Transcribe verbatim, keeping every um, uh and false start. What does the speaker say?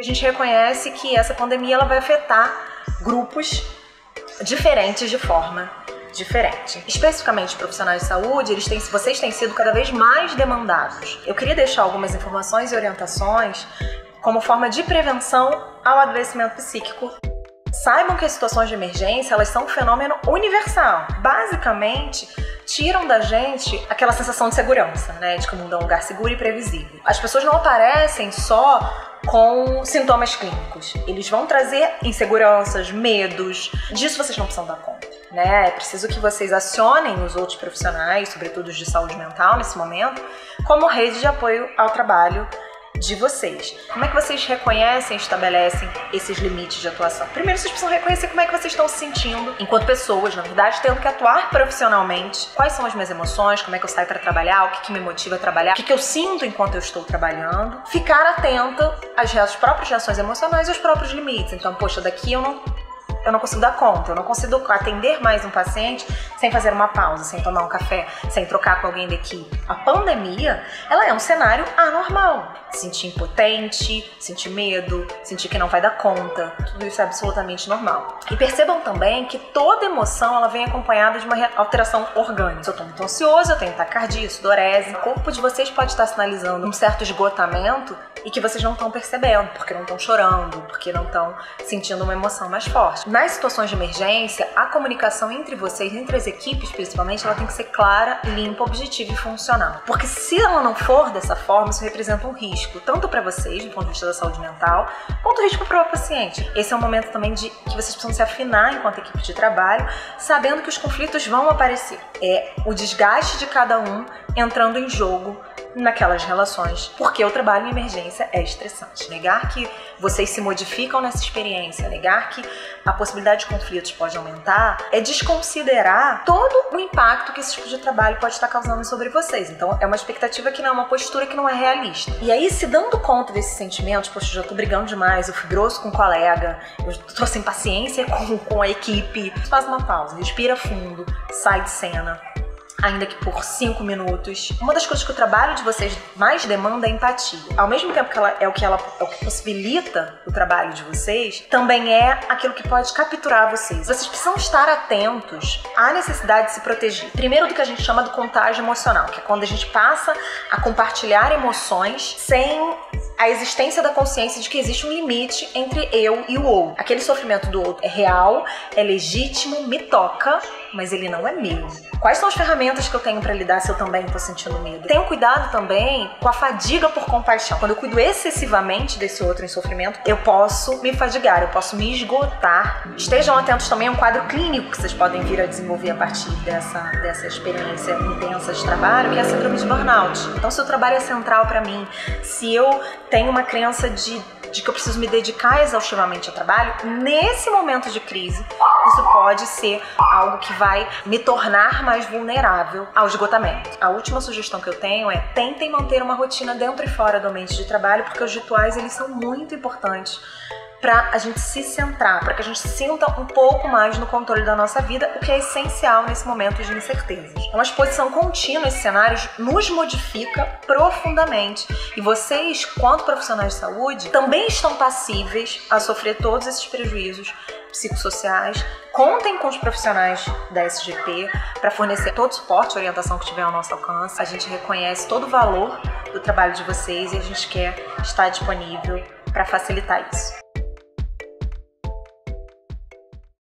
A gente reconhece que essa pandemia ela vai afetar grupos diferentes de forma diferente. Especificamente profissionais de saúde, eles têm, vocês têm sido cada vez mais demandados. Eu queria deixar algumas informações e orientações como forma de prevenção ao adoecimento psíquico. Saibam que as situações de emergência, elas são um fenômeno universal. Basicamente, tiram da gente aquela sensação de segurança, né? De que o mundo é um lugar seguro e previsível. As pessoas não aparecem só com sintomas clínicos. Eles vão trazer inseguranças, medos. Disso vocês não precisam dar conta, né? É preciso que vocês acionem os outros profissionais, sobretudo os de saúde mental nesse momento, como rede de apoio ao trabalho de vocês. Como é que vocês reconhecem e estabelecem esses limites de atuação? Primeiro, vocês precisam reconhecer como é que vocês estão se sentindo enquanto pessoas, na verdade, tendo que atuar profissionalmente. Quais são as minhas emoções, como é que eu saio para trabalhar, o que, que me motiva a trabalhar, o que, que eu sinto enquanto eu estou trabalhando. Ficar atenta às, às próprias reações emocionais e aos próprios limites. Então, poxa, daqui eu não... eu não consigo dar conta, eu não consigo atender mais um paciente sem fazer uma pausa, sem tomar um café, sem trocar com alguém da equipe. A pandemia, ela é um cenário anormal. Sentir impotente, sentir medo, sentir que não vai dar conta, tudo isso é absolutamente normal. E percebam também que toda emoção, ela vem acompanhada de uma alteração orgânica. Se eu estou muito ansioso, eu tenho taquicardia, sudorese. O corpo de vocês pode estar sinalizando um certo esgotamento e que vocês não estão percebendo, porque não estão chorando, porque não estão sentindo uma emoção mais forte. Nas situações de emergência, a comunicação entre vocês, entre as equipes principalmente, ela tem que ser clara, limpa, objetiva e funcional. Porque se ela não for dessa forma, isso representa um risco, tanto para vocês, do ponto de vista da saúde mental, quanto risco para o paciente. Esse é um momento também de que vocês precisam se afinar enquanto equipe de trabalho, sabendo que os conflitos vão aparecer. É o desgaste de cada um entrando em jogo naquelas relações, porque o trabalho em emergência é estressante. Negar que vocês se modificam nessa experiência, negar que a possibilidade de conflitos pode aumentar, é desconsiderar todo o impacto que esse tipo de trabalho pode estar causando sobre vocês. Então, é uma expectativa que não é uma postura que não é realista. E aí, se dando conta desses sentimentos, poxa, eu já tô brigando demais, eu fui grosso com o colega, eu tô sem paciência com, com a equipe, faz uma pausa, respira fundo, sai de cena, ainda que por cinco minutos. Uma das coisas que o trabalho de vocês mais demanda é empatia. Ao mesmo tempo que ela é o que ela é o que possibilita o trabalho de vocês, também é aquilo que pode capturar vocês. Vocês precisam estar atentos à necessidade de se proteger. Primeiro, do que a gente chama do contágio emocional, que é quando a gente passa a compartilhar emoções sem a existência da consciência de que existe um limite entre eu e o outro. Aquele sofrimento do outro é real, é legítimo, me toca, mas ele não é meu. Quais são as ferramentas que eu tenho para lidar se eu também estou sentindo medo? Tenho cuidado também com a fadiga por compaixão. Quando eu cuido excessivamente desse outro em sofrimento, eu posso me fadigar, eu posso me esgotar. Estejam atentos também a um quadro clínico que vocês podem vir a desenvolver a partir dessa, dessa experiência intensa de trabalho, que é a síndrome de burnout. Então, se o trabalho é central para mim, se eu tenho uma crença de, de que eu preciso me dedicar exaustivamente ao trabalho, nesse momento de crise, isso pode ser algo que vai me tornar mais vulnerável ao esgotamento. A última sugestão que eu tenho é: tentem manter uma rotina dentro e fora do ambiente de trabalho, porque os rituais, eles são muito importantes para a gente se centrar, para que a gente sinta um pouco mais no controle da nossa vida, o que é essencial nesse momento de incertezas. Uma exposição contínua a esses cenários nos modifica profundamente, e vocês, quanto profissionais de saúde, também estão passíveis a sofrer todos esses prejuízos psicossociais. Contem com os profissionais da S G P para fornecer todo o suporte e orientação que tiver ao nosso alcance. A gente reconhece todo o valor do trabalho de vocês e a gente quer estar disponível para facilitar isso.